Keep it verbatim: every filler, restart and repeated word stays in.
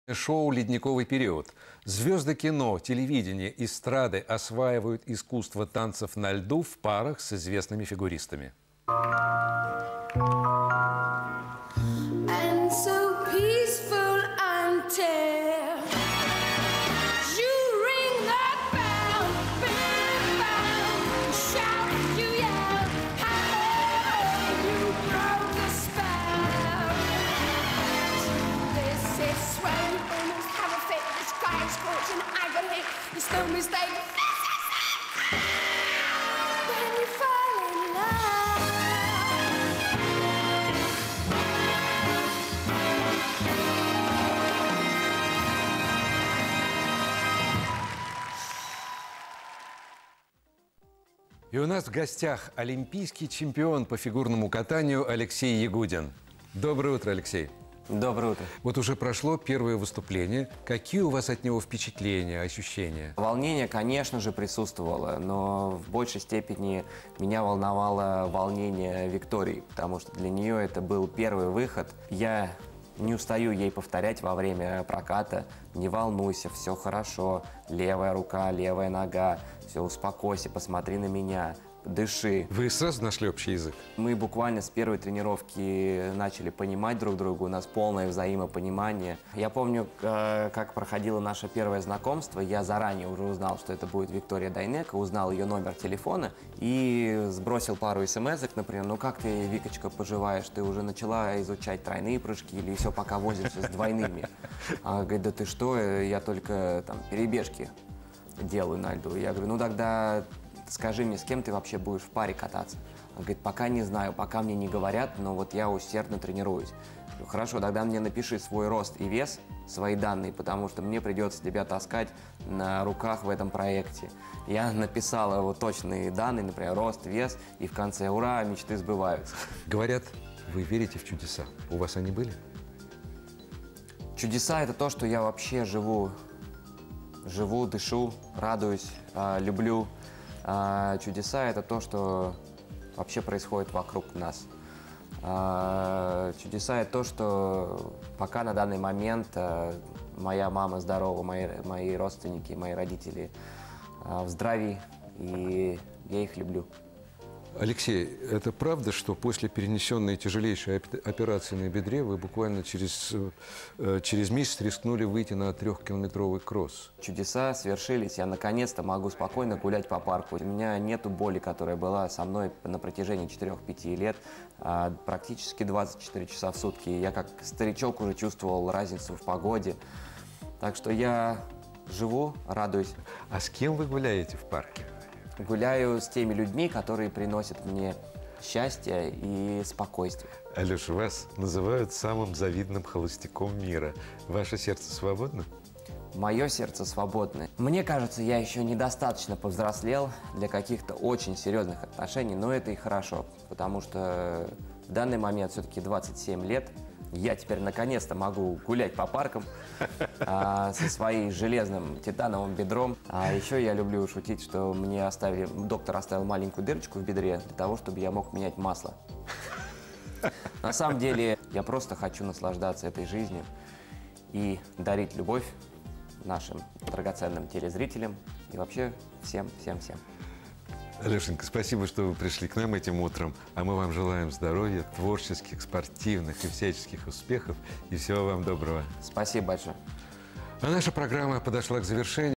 Шоу «Ледниковый период». Звезды кино, телевидения, эстрады осваивают искусство танцев на льду в парах с известными фигуристами. And so peaceful until you ring that bell, big bell, shout, you yell, how you broke the spell. This is swell, almost have a fit, the sky is scorching agony, there's no mistake. When you fall in love. И у нас в гостях олимпийский чемпион по фигурному катанию Алексей Ягудин. Доброе утро, Алексей. Доброе утро. Вот уже прошло первое выступление. Какие у вас от него впечатления, ощущения? Волнение, конечно же, присутствовало, но в большей степени меня волновало волнение Виктории, потому что для нее это был первый выход. Я не устаю ей повторять во время проката: не волнуйся, все хорошо, левая рука, левая нога, все, успокойся, посмотри на меня, дыши. Вы сразу нашли общий язык? Мы буквально с первой тренировки начали понимать друг друга, у нас полное взаимопонимание. Я помню, как проходило наше первое знакомство, я заранее уже узнал, что это будет Виктория Дайнеко, узнал ее номер телефона и сбросил пару смс-ок, например: ну как ты, Викочка, поживаешь, ты уже начала изучать тройные прыжки или все пока возишься с двойными? Она говорит: да ты что, я только там перебежки делаю на льду. Я говорю: ну тогда скажи мне, с кем ты вообще будешь в паре кататься? Он говорит: пока не знаю, пока мне не говорят, но вот я усердно тренируюсь. Я говорю: хорошо, тогда мне напиши свой рост и вес, свои данные, потому что мне придется тебя таскать на руках в этом проекте. Я написал его точные данные, например, рост, вес, и в конце: ура, мечты сбываются. Говорят, вы верите в чудеса. У вас они были? Чудеса – это то, что я вообще живу. Живу, дышу, радуюсь, э, люблю. А чудеса – это то, что вообще происходит вокруг нас. А чудеса – это то, что пока на данный момент а, моя мама здорова, мои, мои родственники, мои родители а, в здравии, и я их люблю. Алексей, это правда, что после перенесенной тяжелейшей операции на бедре вы буквально через, через месяц рискнули выйти на трехкилометровый кросс? Чудеса свершились. Я наконец-то могу спокойно гулять по парку. У меня нету боли, которая была со мной на протяжении четырёх-пяти лет, а практически двадцать четыре часа в сутки. Я как старичок уже чувствовал разницу в погоде. Так что я живу, радуюсь. А с кем вы гуляете в парке? Гуляю с теми людьми, которые приносят мне счастье и спокойствие. Алеша, вас называют самым завидным холостяком мира. Ваше сердце свободно? Мое сердце свободно. Мне кажется, я еще недостаточно повзрослел для каких-то очень серьезных отношений, но это и хорошо, потому что в данный момент все-таки двадцать семь лет. Я теперь наконец-то могу гулять по паркам а, со своим железным титановым бедром. А еще я люблю шутить, что мне оставили, доктор оставил маленькую дырочку в бедре для того, чтобы я мог менять масло. На самом деле, я просто хочу наслаждаться этой жизнью и дарить любовь нашим драгоценным телезрителям и вообще всем-всем-всем. Алешенька, спасибо, что вы пришли к нам этим утром, а мы вам желаем здоровья, творческих, спортивных и всяческих успехов, и всего вам доброго. Спасибо большое. А наша программа подошла к завершению.